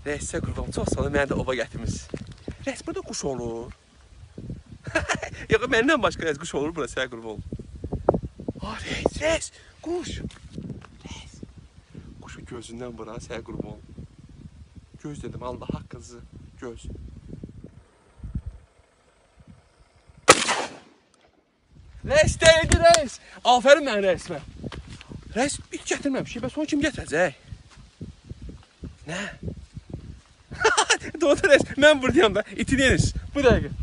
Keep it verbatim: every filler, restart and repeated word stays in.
Rəisə qurban, çox sağ olun, mənə də ova gətirmiş. Rəis, burada quş olur. Yox, məndən başqa rəis quş olur, burası sənə qurban. Ha, rəis, rəis, quş. Rəis, quşu gözündən bura, sənə qurban. Göz dedim, Allah haqqınızı, göz. Rəis deyildi, rəis. Afərin mən rəismə. Rəis, it gətirməmişik, bəs onu kim gətirəcək? Nə? Doğru rəis, mən buradayam da, itin yeniz. Bu dəqiqə.